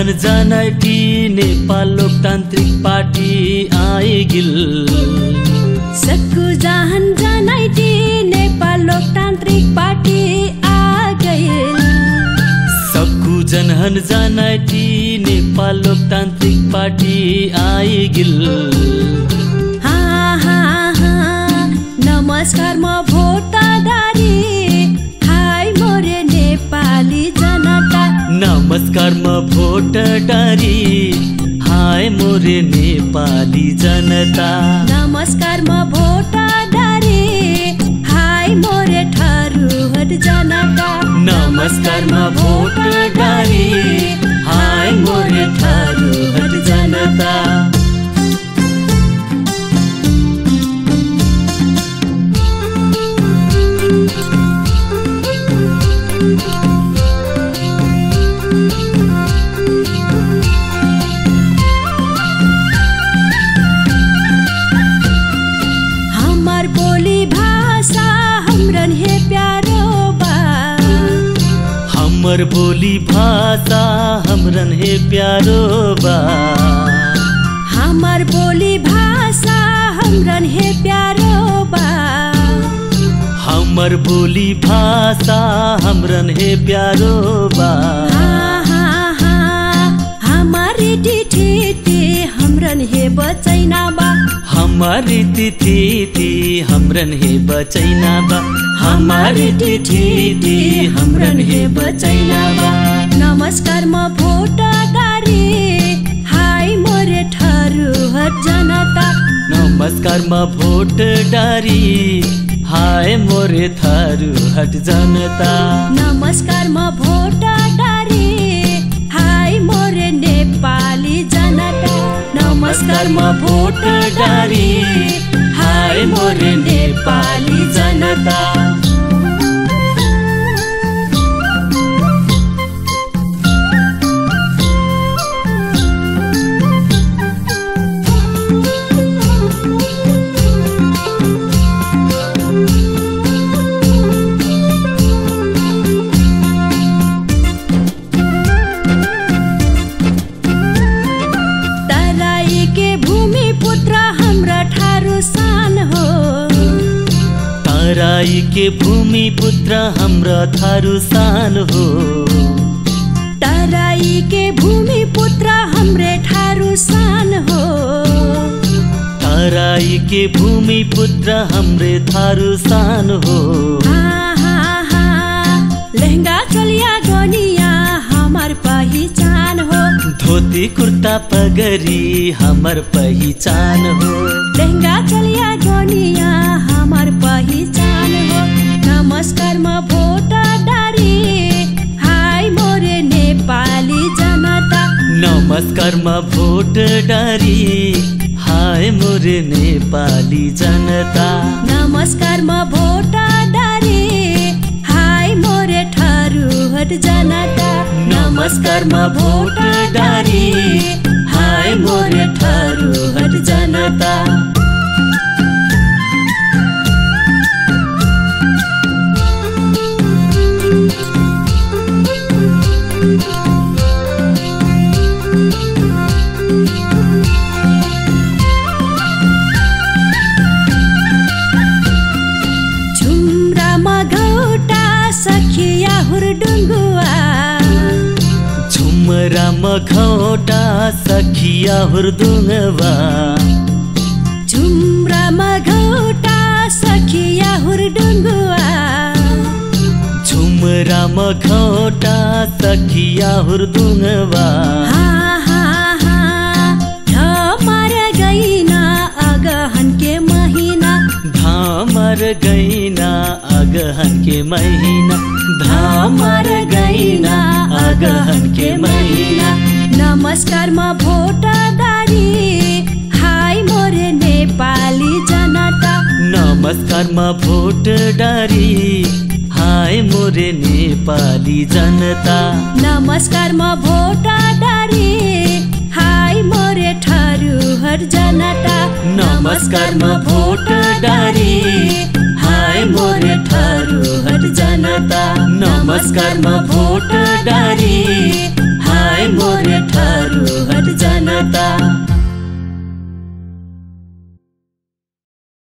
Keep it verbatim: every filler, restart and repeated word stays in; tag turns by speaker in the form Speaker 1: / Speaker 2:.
Speaker 1: जनहन जनैटी नेपाल लोकतान्त्रिक पार्टी आइगिल।
Speaker 2: सक्कु जहन जनैटी नेपाल लोकतान्त्रिक पार्टी आ गइल।
Speaker 1: सक्कु जनहन जनैटी नेपाल लोकतान्त्रिक पार्टी आइगिल।
Speaker 2: हाँ हाँ हाँ नमस्कार म भोटदारी हाय मोरे नेपाली जनता।
Speaker 1: नमस्कार म भोटदारी हाय मोरे नेपाली जनता।
Speaker 2: नमस्कार म भोटदारी हाय मोरे ठरुहट जनता।
Speaker 1: नमस्कार म भोटदारी हाय मोरे ठरुहट जनता।
Speaker 2: हमार बोली भाषा हमरन हे प्यारो बा।
Speaker 1: हमर बोली भाषा हमरन हे प्यारो बा।
Speaker 2: हमार बोली भाषा हमरन हे प्यारो बा।
Speaker 1: हमर बोली भाषा हमरन हे प्यारो बा।
Speaker 2: हाँ हाँ हाँ हमारी टिठी हमरन हे बचैना बा।
Speaker 1: हमारी तिथि हमरन हे बचैना बा। हमारी तिथि हमरन हे बचैना बा।
Speaker 2: नमस्कार म भोटदारी हाय मोरे ठरुहट जनता।
Speaker 1: नमस्कार म भोटदारी हाय मोरे ठरुहट जनता।
Speaker 2: नमस्कार म भोटदारी हाय मोरे नेपाली जनता।
Speaker 1: नमस्कार म भोटदारी हाय मोरे नेपाली जनता। तराई के भूमि पुत्र हाम्रा थारू सान हो।
Speaker 2: तराई के भूमि पुत्र हमरे ठारू सान हो।
Speaker 1: तराई के भूमि पुत्र हमरे थारू सान हो।
Speaker 2: हाँ हाँ हाँ लहंगा चोलिया गोनिया हमार पहचान हो।
Speaker 1: धोती कुर्ता पगड़ी हमर पहचान हो।
Speaker 2: लहंगा चोलिया गोनिया हमार पहचान हो। नमस्कार म भोटदारी हाय मोरे नेपाली जनता।
Speaker 1: नमस्कार म भोटदारी हाय मोरे नेपाली जनता।
Speaker 2: नमस्कार म भोटदारी हाय मोरे ठरुहट जनता।
Speaker 1: नमस्कार म भोटदारी हाय मोरे ठरुहट जनता।
Speaker 2: सखिया हुरडुङ्गुवा।
Speaker 1: झुमरा मखौटा सखिया हुरडुङ्गुवा।
Speaker 2: झुमरा मखौटा सखिया हुरडुङ्गुवा।
Speaker 1: झुमरा मखौटा सखिया हुरडुङ्गुवा।
Speaker 2: हाँ हाँ हाँ धामर गइना अगहन के महीना।
Speaker 1: धामर गइना अगहन के महीना। धामर गइना अगहन के महीना।
Speaker 2: नमस्कार म भोटदारी हाय मोरे नेपाली जनता।
Speaker 1: नमस्कार म भोटदारी हाय मोरे नेपाली जनता।
Speaker 2: नमस्कार म भोटदारी हाय मोरे ठरुहट जनता।
Speaker 1: नमस्कार म भोटदारी हाय मोरे ठरुहट जनता। नमस्कार म भोट